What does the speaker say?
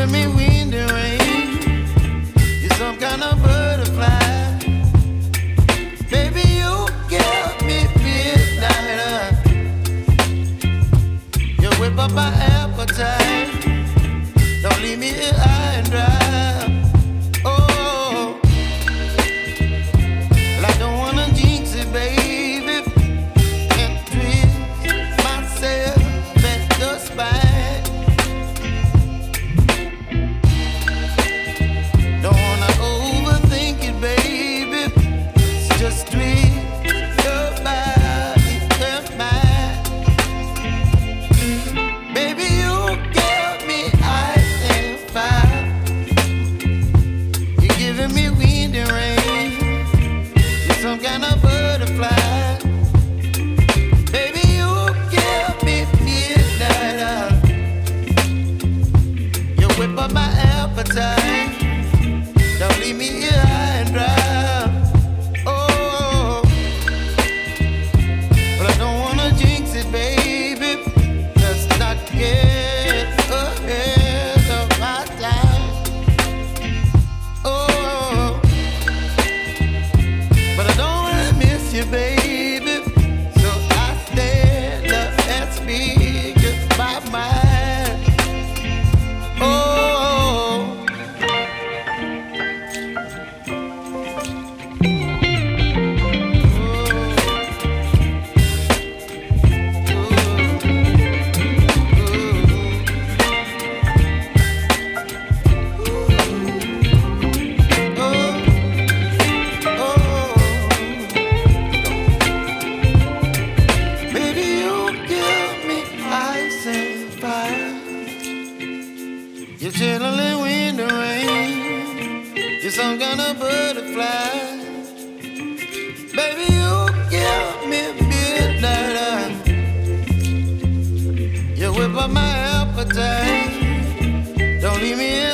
giving me wind and rain. You're some kind of butterfly. Baby, you give me midnight. You whip up my appetite. Don't leave me here high and dry. Oh, well, I don't wanna jinx it, baby, and twist myself at the spine. Don't wanna overthink it, baby. It's just twist your body and mine. Baby, you give me ice and fire. You're giving me wind and rain. You're some kind of butterfly. Baby, you give me midnight. You whip up my appetite. Don't leave me here high and dry. Oh, but I don't wanna jinx it, baby. Let's not get ahead of my time. Oh, but I don't wanna miss you, baby. So I stand up and speak just my mind. Oh. Baby, you give me ice and fire. You're chilling wind and rain. You're some kind of butterfly. Baby, you give me midnight. You whip up my appetite. Don't leave me